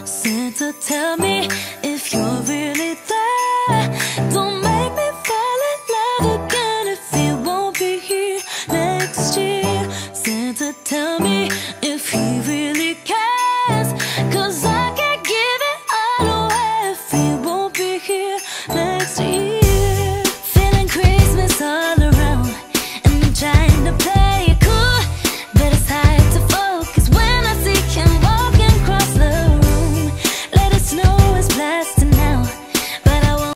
Santa, tell me if you're really there. Don't